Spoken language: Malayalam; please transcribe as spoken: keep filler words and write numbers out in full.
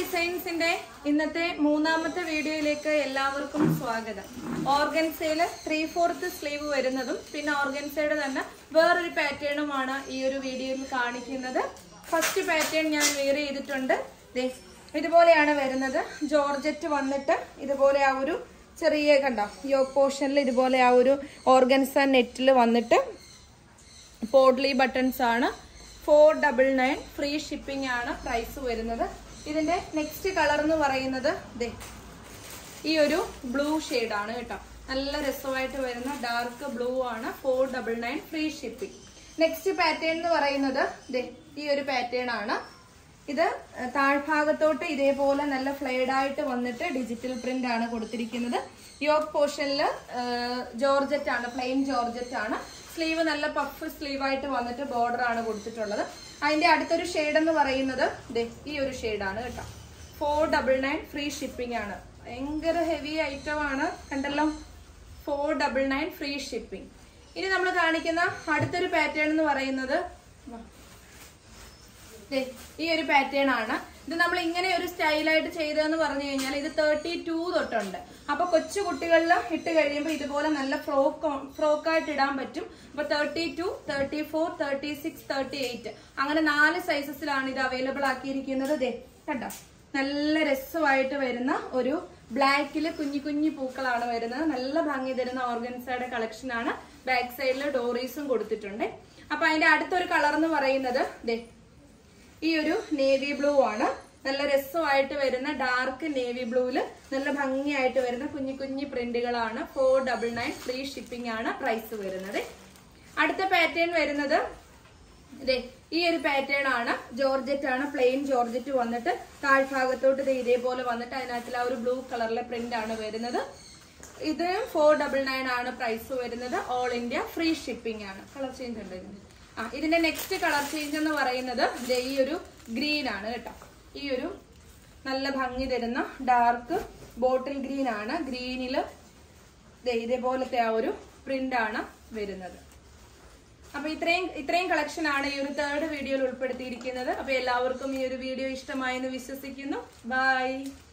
ഡിസൈൻസിന്റെ ഇന്നത്തെ മൂന്നാമത്തെ വീഡിയോയിലേക്ക് എല്ലാവർക്കും സ്വാഗതം. ഓർഗൻസയിൽ ത്രീ ഫോർത്ത് സ്ലീവ് വരുന്നതും പിന്നെ ഓർഗൻസയുടെ തന്നെ വേറൊരു പാറ്റേണുമാണ് ഈ ഒരു വീഡിയോയിൽ കാണിക്കുന്നത്. ഫസ്റ്റ് പാറ്റേൺ ഞാൻ വെയർ ചെയ്തിട്ടുണ്ട്. ഇതുപോലെയാണ് വരുന്നത്. ജോർജറ്റ് വന്നിട്ട് ഇതുപോലെ ആ ഒരു ചെറിയ കണ്ടോ യോക്ക് പോർഷനിൽ ഇതുപോലെ ആ ഒരു ഓർഗൻസ നെറ്റിൽ വന്നിട്ട് പോഡ്ലി ബട്ടൺസ് ആണ്. Four double nine free shipping ആണ് പ്രൈസ് വരുന്നത്. ഇതിന്റെ നെക്സ്റ്റ് കളർ എന്ന് പറയുന്നത് ദേ ഈ ഒരു ബ്ലൂ ഷെയ്ഡാണ് കേട്ടോ. നല്ല രസമായിട്ട് വരുന്ന ഡാർക്ക് ബ്ലൂ ആണ്. Four double nine free shipping. Next pattern എന്ന് പറയുന്നത് ദേ ഈ ഒരു പാറ്റേൺ ആണ്. ഇത് താഴ്ഭാഗത്തോട്ട് ഇതേപോലെ നല്ല ഫ്ലെയ്ഡ് ആയിട്ട് വന്നിട്ട് ഡിജിറ്റൽ പ്രിന്റ് ആണ് കൊടുത്തിരിക്കുന്നത്. യോക്ക് പോർഷനിൽ ജോർജറ്റ് ആണ്, പ്ലെയിൻ ജോർജറ്റ് ആണ്. സ്ലീവ് നല്ല പഫ് സ്ലീവ് ആയിട്ട് വന്നിട്ട് ബോർഡർ ആണ് കൊടുത്തിട്ടുള്ളത്. അതിന്റെ അടുത്തൊരു ഷെയ്ഡ് എന്ന് പറയുന്നത് ഈ ഒരു ഷെയ്ഡാണ് കേട്ടോ. Four double nine free shipping ആണ്. ഭയങ്കര ഹെവി ഐറ്റം ആണ് കണ്ടല്ലോ. Four double nine free shipping. ഇനി നമ്മൾ കാണിക്കുന്ന അടുത്തൊരു പാറ്റേൺ എന്ന് പറയുന്നത് ഈ ഒരു പാറ്റേൺ ആണ്. ഇത് നമ്മൾ ഇങ്ങനെ ഒരു സ്റ്റൈലായിട്ട് ചെയ്തതെന്ന് പറഞ്ഞു കഴിഞ്ഞാൽ ഇത് തേർട്ടി ടു തൊട്ടുണ്ട്. അപ്പൊ കൊച്ചു കുട്ടികളിൽ ഇട്ട് കഴിയുമ്പോൾ ഇതുപോലെ നല്ല ഫ്രോക്ക് ഫ്രോക്കായിട്ട് ഇടാൻ പറ്റും. അപ്പൊ thirty two thirty four thirty six thirty eight അങ്ങനെ നാല് സൈസസിലാണ് ഇത് അവൈലബിൾ ആക്കിയിരിക്കുന്നത്. ദേ കണ്ടോ, നല്ല രസമായിട്ട് വരുന്ന ഒരു ബ്ലാക്കില് കുഞ്ഞു കുഞ്ഞു പൂക്കളാണ് വരുന്നത്. നല്ല ഭംഗി തരുന്ന ഓർഗൻസയുടെ കളക്ഷൻ ആണ്. ബാക്ക് സൈഡിൽ ഡോറീസും കൊടുത്തിട്ടുണ്ട്. അപ്പൊ അതിന്റെ അടുത്തൊരു കളർ എന്ന് പറയുന്നത് ദേ ഈ ഒരു നേവി ബ്ലൂ ആണ്. നല്ല രസമായിട്ട് വരുന്ന ഡാർക്ക് നേവി ബ്ലൂവില് നല്ല ഭംഗിയായിട്ട് വരുന്ന കുഞ്ഞു കുഞ്ഞു പ്രിന്റുകളാണ്. Four double nine free shipping ആണ് പ്രൈസ് വരുന്നത്. അടുത്ത പാറ്റേൺ വരുന്നത് ഇതേ ഈ ഒരു പാറ്റേൺ ആണ്. ജോർജറ്റ് ആണ്, പ്ലെയിൻ ജോർജറ്റ് വന്നിട്ട് താഴ്ഭാഗത്തോട്ട് ഇത് ഇതേപോലെ വന്നിട്ട് അതിനകത്തിൽ ആ ഒരു ബ്ലൂ കളറിലെ പ്രിന്റ് ആണ് വരുന്നത്. ഇത് ഫോർ ഡബിൾ നയൻ ആണ് പ്രൈസ് വരുന്നത്. ഓൾ ഇന്ത്യ ഫ്രീ ഷിപ്പിംഗ് ആണ്. കളർ ചേഞ്ച് ഉണ്ട് ഇതിന്. ആ ഇതിന്റെ നെക്സ്റ്റ് കളർ ചേഞ്ച് എന്ന് പറയുന്നത് ഈ ഒരു ഗ്രീൻ ആണ് കേട്ടോ. ഈ ഒരു നല്ല ഭംഗി തരുന്ന ഡാർക്ക് ബോട്ടിൽ ഗ്രീൻ ആണ്. ഗ്രീനില് ഇതേപോലത്തെ ആ ഒരു പ്രിന്റ് ആണ് വരുന്നത്. അപ്പൊ ഇത്രയും ഇത്രയും കളക്ഷൻ ആണ് ഈ ഒരു തേർഡ് വീഡിയോയിൽ ഉൾപ്പെടുത്തിയിരിക്കുന്നത്. അപ്പൊ എല്ലാവർക്കും ഈ ഒരു വീഡിയോ ഇഷ്ടമായെന്ന് വിശ്വസിക്കുന്നു. ബൈ.